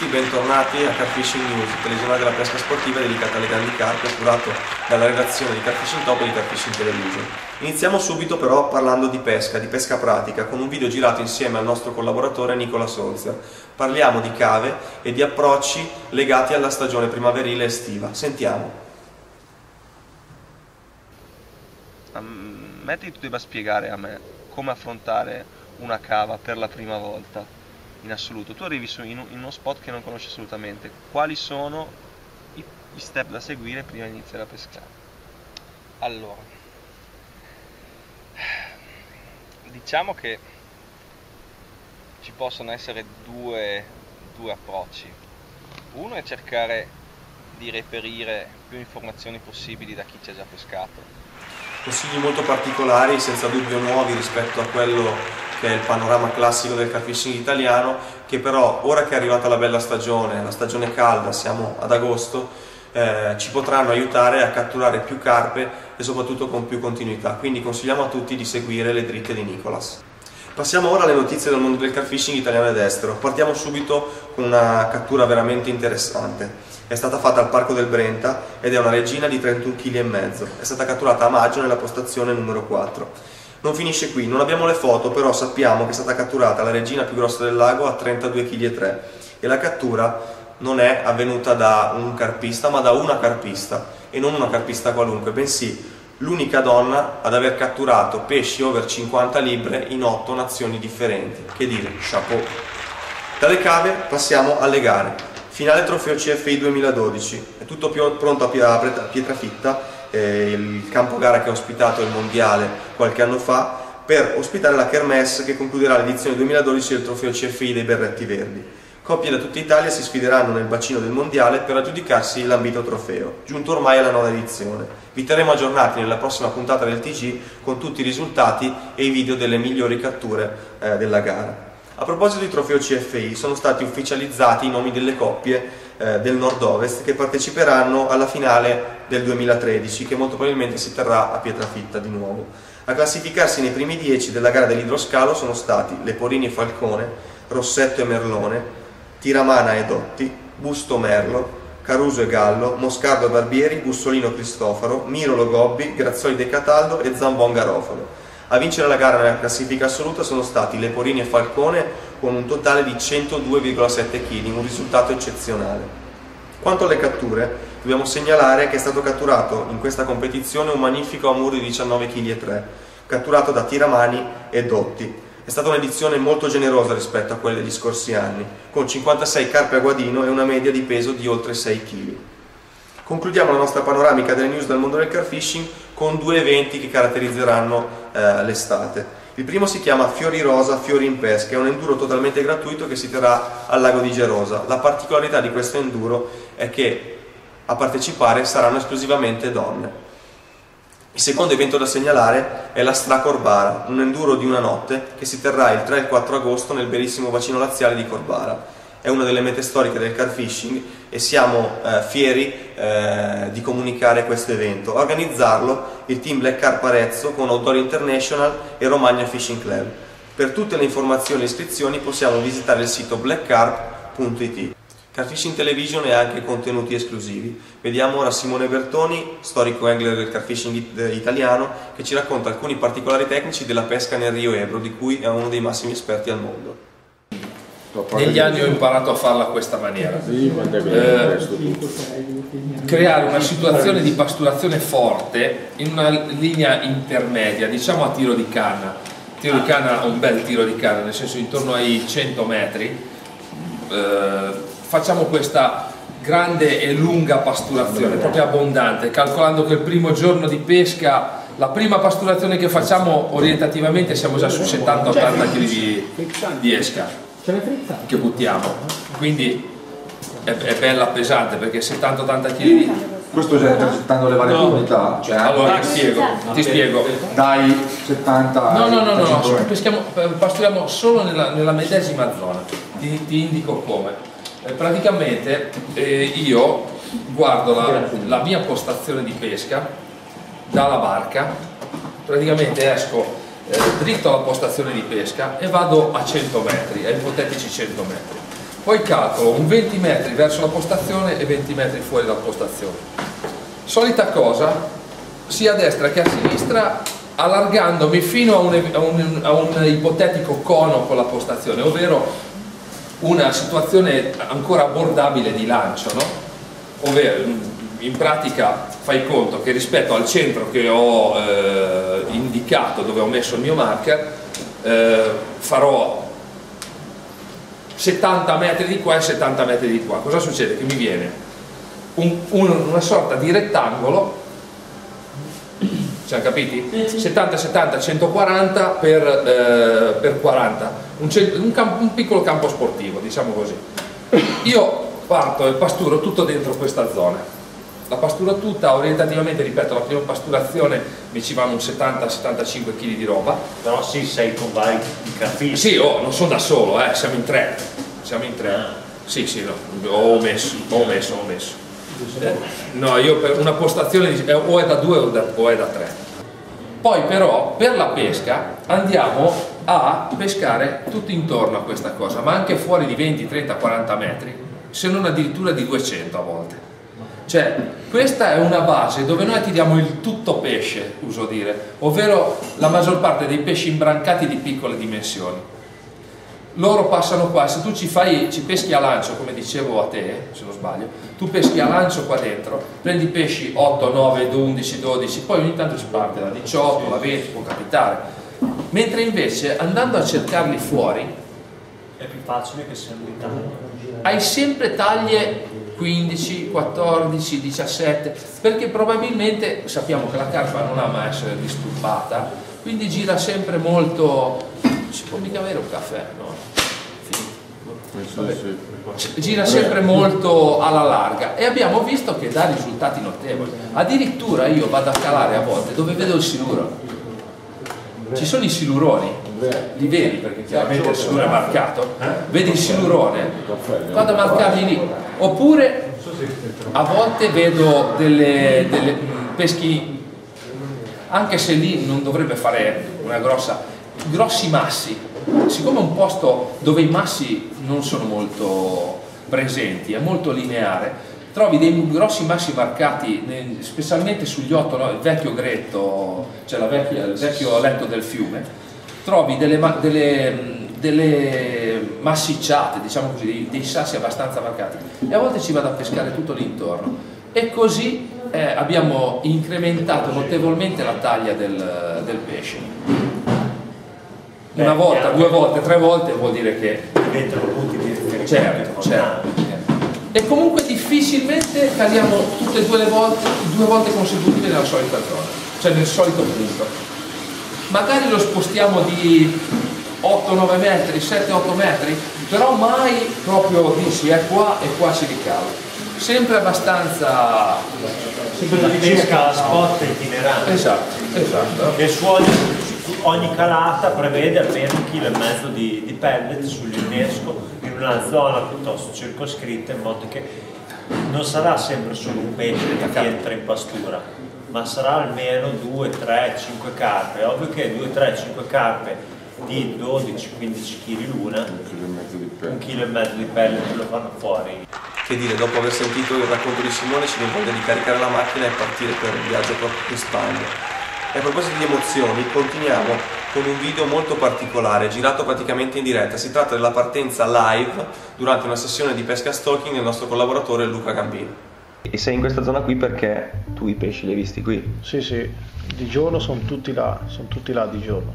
tutti, bentornati a Carfishing News, il telegiornale della pesca sportiva dedicata alle grandi carpe, curato dalla redazione di Carfishing Top e di Carfishing Television. Iniziamo subito però parlando di pesca pratica, con un video girato insieme al nostro collaboratore Nicola Solzer. Parliamo di cave e di approcci legati alla stagione primaverile e estiva. Sentiamo. Metti che tu debba spiegare a me come affrontare una cava per la prima volta in assoluto. Tu arrivi in uno spot che non conosci assolutamente. Quali sono i step da seguire prima di iniziare a pescare? Allora, diciamo che ci possono essere due approcci. Uno è cercare di reperire più informazioni possibili da chi ci ha già pescato. Consigli molto particolari, senza dubbio nuovi rispetto a quello che è il panorama classico del carfishing italiano, che però ora che è arrivata la bella stagione, la stagione calda, siamo ad agosto, ci potranno aiutare a catturare più carpe e soprattutto con più continuità. Quindi consigliamo a tutti di seguire le dritte di Nicolas. Passiamo ora alle notizie del mondo del carfishing italiano ed estero. Partiamo subito con una cattura veramente interessante. È stata fatta al Parco del Brenta ed è una regina di 31,5 kg. È stata catturata a maggio nella postazione numero 4. Non finisce qui, non abbiamo le foto, però sappiamo che è stata catturata la regina più grossa del lago a 32,3 kg e la cattura non è avvenuta da un carpista, ma da una carpista, e non una carpista qualunque, bensì l'unica donna ad aver catturato pesci over 50 libbre in 8 nazioni differenti. Che dire, chapeau! Dalle cave passiamo alle gare. Finale trofeo CFI 2012, è tutto pronto a Pietrafitta, il campo gara che ha ospitato il mondiale qualche anno fa, per ospitare la Kermesse che concluderà l'edizione 2012 del trofeo CFI dei Berretti Verdi. Coppie da tutta Italia si sfideranno nel bacino del mondiale per aggiudicarsi l'ambito trofeo, giunto ormai alla 9ª edizione. Vi terremo aggiornati nella prossima puntata del TG con tutti i risultati e i video delle migliori catture della gara. A proposito di trofeo CFI, sono stati ufficializzati i nomi delle coppie del nord-ovest che parteciperanno alla finale del 2013, che molto probabilmente si terrà a Pietrafitta di nuovo. A classificarsi nei primi 10 della gara dell'idroscalo sono stati Leporini e Falcone, Rossetto e Merlone, Tiramana e Dotti, Busto Merlo, Caruso e Gallo, Moscardo e Barbieri, Bussolino Cristofaro, Mirolo Gobbi, Grazzoli De Cataldo e Zambon Garofalo. A vincere la gara nella classifica assoluta sono stati Leporini e Falcone con un totale di 102,7 kg, un risultato eccezionale. Quanto alle catture, dobbiamo segnalare che è stato catturato in questa competizione un magnifico amur di 19,3 kg, catturato da Tiramani e Dotti. È stata un'edizione molto generosa rispetto a quelle degli scorsi anni, con 56 carpe a guadino e una media di peso di oltre 6 kg. Concludiamo la nostra panoramica delle news del mondo del carfishing con due eventi che caratterizzeranno l'estate. Il primo si chiama Fiori Rosa, Fiori in Pesca, è un enduro totalmente gratuito che si terrà al lago di Gerosa. La particolarità di questo enduro è che a partecipare saranno esclusivamente donne. Il secondo evento da segnalare è la Stra Corbara, un enduro di una notte che si terrà il 3 e il 4 agosto nel bellissimo bacino laziale di Corbara. È una delle mete storiche del carfishing e siamo fieri di comunicare questo evento. A organizzarlo il team Black Carp Arezzo con Outdoor International e Romagna Fishing Club. Per tutte le informazioni e iscrizioni possiamo visitare il sito blackcarp.it. Carfishing Television e anche contenuti esclusivi. Vediamo ora Simone Bertoni, storico angler del carfishing italiano, che ci racconta alcuni particolari tecnici della pesca nel Rio Ebro, di cui è uno dei massimi esperti al mondo. Negli anni ho imparato a farla a questa maniera, creare una situazione di pasturazione forte in una linea intermedia, diciamo a tiro di canna. Tiro di canna, un bel tiro di canna, nel senso intorno ai 100 metri. Facciamo questa grande e lunga pasturazione, proprio abbondante, calcolando che il primo giorno di pesca, la prima pasturazione che facciamo orientativamente siamo già su 70-80 kg di esca che buttiamo, quindi è bella pesante perché 70-80 kg di... Questo già accettando le varie comunità, cioè allora ti spiego dai 70 no, pasturiamo solo nella medesima zona. Ti indico come. Praticamente io guardo la mia postazione di pesca dalla barca, praticamente esco dritto alla postazione di pesca e vado a 100 metri, a ipotetici 100 metri. poi calcolo un 20 metri verso la postazione e 20 metri fuori dalla postazione. Solita cosa, sia a destra che a sinistra, allargandomi fino a un ipotetico cono con la postazione, ovvero una situazione ancora abbordabile di lancio, no? Ovvero, in pratica fai conto che rispetto al centro che ho indicato, dove ho messo il mio marker, farò 70 metri di qua e 70 metri di qua. Cosa succede? Che mi viene una sorta di rettangolo, ci hanno capiti? 70, 70, 140 per 40, un piccolo campo sportivo, diciamo così. Io parto e pasturo tutto dentro questa zona. La pastura tutta, orientativamente, ripeto, la prima pasturazione mi ci vanno un 70-75 kg di roba. Però sì, sei con vari carpini. Sì, non sono da solo, siamo in tre. Siamo in tre. Sì, sì, no, ho omesso. No, io per una postazione o è da 2 o è da 3. Poi però per la pesca andiamo a pescare tutto intorno a questa cosa, ma anche fuori di 20, 30, 40 metri, se non addirittura di 200 a volte. Cioè, questa è una base dove noi tiriamo il tutto pesce, uso dire, ovvero la maggior parte dei pesci imbrancati di piccole dimensioni. Loro passano qua, se tu ci peschi a lancio, come dicevo a te, se non sbaglio, tu peschi a lancio qua dentro, prendi pesci 8, 9, 11, 12, poi ogni tanto si parte da 18, da 20, può capitare. Mentre invece andando a cercarli fuori è più facile che siano in Italia. Hai sempre taglie 15, 14, 17, perché probabilmente sappiamo che la carpa non ama essere disturbata, quindi gira sempre molto. Si può mica avere un caffè, no? Gira sempre molto alla larga e abbiamo visto che dà risultati notevoli. Addirittura io vado a calare a volte dove vedo il siluro. Ci sono i siluroni, li vedi perché chiaramente il siluro è marcato, vedi il silurone, vado a marcarli lì. Oppure a volte vedo delle peschi, anche se lì non dovrebbe fare una grossi massi, siccome è un posto dove i massi non sono molto presenti, è molto lineare, trovi dei grossi massi marcati, specialmente sugli 8, no? Il vecchio gretto, cioè il vecchio letto del fiume, trovi delle massicciate, diciamo così, dei sassi abbastanza marcati, e a volte ci vado a pescare tutto l'intorno, e così abbiamo incrementato notevolmente la taglia del pesce. Una volta, 2 volte, 3 volte vuol dire che diventano punti di riferimento. Certo. E comunque difficilmente caliamo tutte e 2 volte consecutive nella solita zona, cioè nel solito punto. Magari lo spostiamo di 8-9 metri, 7-8 metri, però mai proprio dici è qua e qua si ricava. Sempre abbastanza. Sempre la pesca spot itinerante. Esatto. E su ogni calata prevede almeno 1,5 kg di pellet sull'innesco in una zona piuttosto circoscritta, in modo che non sarà sempre solo un pesce che entra in pastura, ma sarà almeno 2, 3, 5 carpe. È ovvio che 2, 3, 5 carpe di 12-15 kg l'una, 1,5 kg di pellet lo fanno fuori. Che dire, dopo aver sentito il racconto di Simone ci viene voglia di caricare la macchina e partire per il viaggio proprio in Spagna. E a proposito di emozioni, continuiamo con un video molto particolare, girato praticamente in diretta. Si tratta della partenza live durante una sessione di pesca stalking del nostro collaboratore Luca Gambino. E sei in questa zona qui perché tu i pesci li hai visti qui? Sì, di giorno sono tutti là di giorno.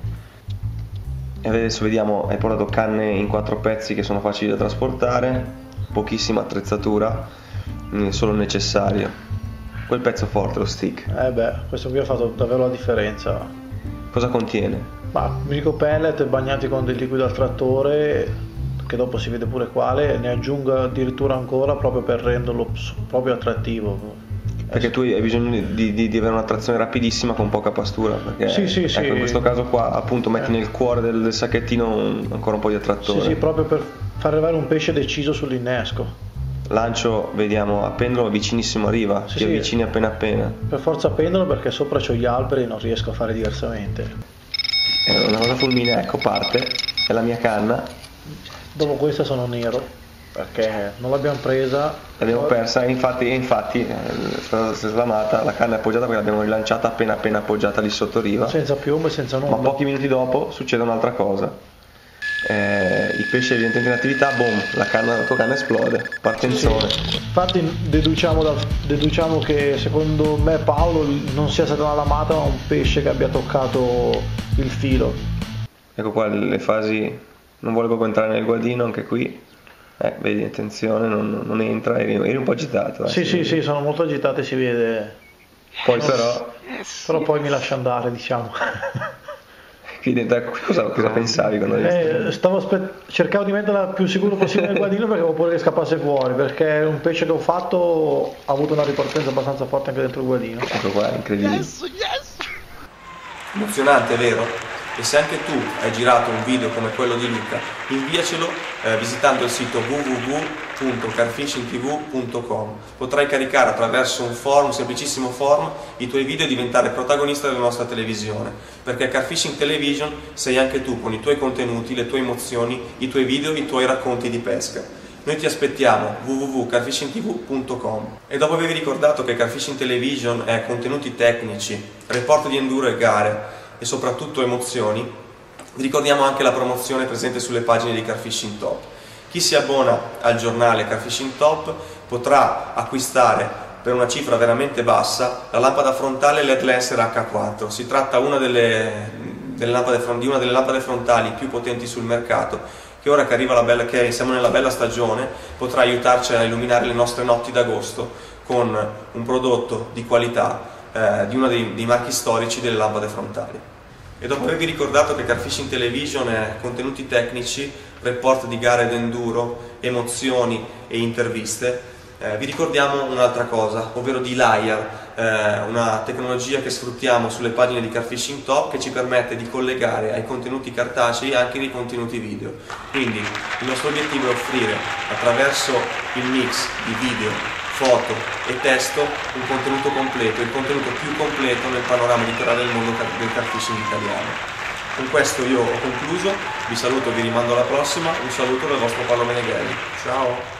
E adesso vediamo, hai portato canne in 4 pezzi che sono facili da trasportare, pochissima attrezzatura, solo il necessario. Quel pezzo forte, lo stick. Questo qui ha fatto davvero la differenza. Cosa contiene? Unico pellet bagnati con del liquido al trattore, che dopo si vede pure quale, ne aggiungo addirittura ancora proprio per renderlo proprio attrattivo. Perché tu hai bisogno di avere una trazione rapidissima con poca pastura, perché sì. In questo caso qua appunto metti nel cuore del sacchettino ancora un po' di attrattore. Sì, proprio per far arrivare un pesce deciso sull'innesco. Lancio, vediamo, a pendolo vicinissimo a riva, ti avvicini appena. Per forza a pendolo, perché sopra c'ho gli alberi e non riesco a fare diversamente. Una cosa fulmine, ecco, parte, è la mia canna. Dopo questa sono nero. perché non l'abbiamo presa. L'abbiamo persa, infatti è stata slamata, la canna è appoggiata perché l'abbiamo rilanciata appena appoggiata lì sotto riva. Senza piombo e senza nulla. Ma pochi minuti dopo succede un'altra cosa. Il pesce evidentemente in attività, boom, la tua canna esplode, partenzone. Sì. Infatti deduciamo che secondo me Paolo non sia stata una lamata ma un pesce che abbia toccato il filo. Ecco qua le fasi, non vuole proprio entrare nel guadino anche qui. Vedi, attenzione, non entra, eri un po' agitato. Sì, sono molto agitato e si vede. Poi Però poi mi lascia andare, diciamo. Qui dentro, cosa pensavi quando cercavo di metterla più sicuro possibile nel guadino perché avevo paura che scappasse fuori, perché un pesce che ho fatto ha avuto una ripartenza abbastanza forte anche dentro il guadino. Ecco qua, incredibile. Emozionante, vero? E se anche tu hai girato un video come quello di Luca, inviacelo visitando il sito www.carfishingtv.com. Potrai caricare attraverso un semplicissimo form, i tuoi video e diventare protagonista della nostra televisione, perché Carfishing Television sei anche tu con i tuoi contenuti, le tue emozioni, i tuoi video, i tuoi racconti di pesca. Noi ti aspettiamo, www.carfishingtv.com. E dopo aver ricordato che Carfishing Television è contenuti tecnici, report di enduro e gare, e soprattutto emozioni, vi ricordiamo anche la promozione presente sulle pagine di Carfishing Top. Chi si abbona al giornale Carfishing Top potrà acquistare per una cifra veramente bassa la lampada frontale LED Lancer H4. Si tratta di una delle lampade frontali più potenti sul mercato, che ora che siamo nella bella stagione potrà aiutarci a illuminare le nostre notti d'agosto con un prodotto di qualità di uno dei marchi storici delle lampade frontali. E dopo avervi ricordato che Carfishing Television è contenuti tecnici, report di gare d'enduro, emozioni e interviste, vi ricordiamo un'altra cosa, ovvero di Layar, una tecnologia che sfruttiamo sulle pagine di Carfishing Top che ci permette di collegare ai contenuti cartacei anche dei contenuti video. Quindi il nostro obiettivo è offrire attraverso il mix di video, foto e testo un contenuto completo, il contenuto più completo nel panorama editoriale del mondo del carfishing italiano. Con questo io ho concluso, vi saluto, vi rimando alla prossima, un saluto dal vostro Paolo Meneghelli. Ciao!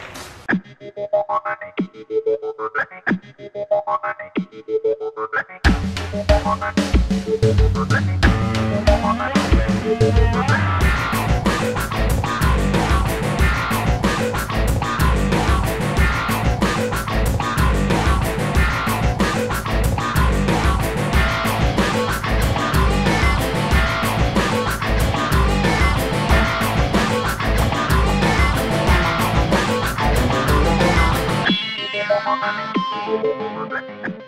Thank you.